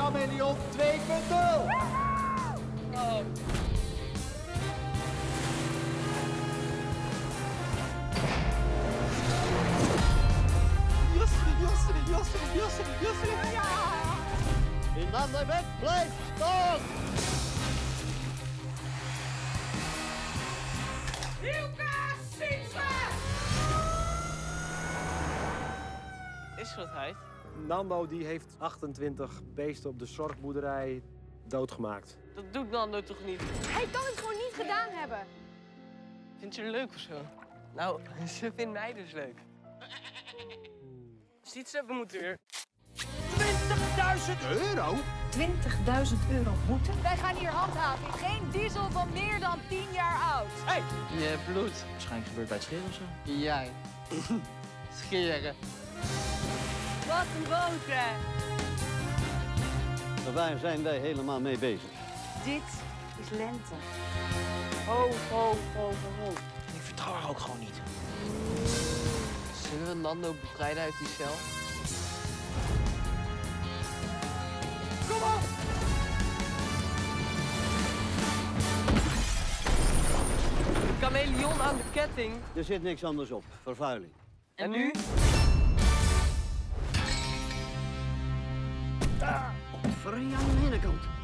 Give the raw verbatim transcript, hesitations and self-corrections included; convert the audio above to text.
Chameleon twee punt nul. Oh. Josse, Josse, Josse, Josse. Ja! Finlandia weg, blijf staan! Ilka Sienstra! Is wat hij? Nando die heeft achtentwintig beesten op de zorgboerderij doodgemaakt. Dat doet Nando toch niet? Hij kan het gewoon niet gedaan hebben. Vindt je het leuk of zo? Nou, ze vindt mij dus leuk. Ziet ze, we moeten weer. twintigduizend euro? twintigduizend euro boete? Wij gaan hier handhaven. Geen diesel van meer dan tien jaar oud. Hé, hey, je hebt bloed. Waarschijnlijk gebeurt bij het scheren of zo. Jij. Scheren. Wat een boter. Waar zijn wij helemaal mee bezig? Dit is lente. Ho, ho, ho, ho, ho. Ik vertrouw haar ook gewoon niet. Zullen we Nando bevrijden uit die cel? Kom op! De chameleon aan de ketting. Er zit niks anders op. Vervuiling. En nu? Voor aan de binnenkant.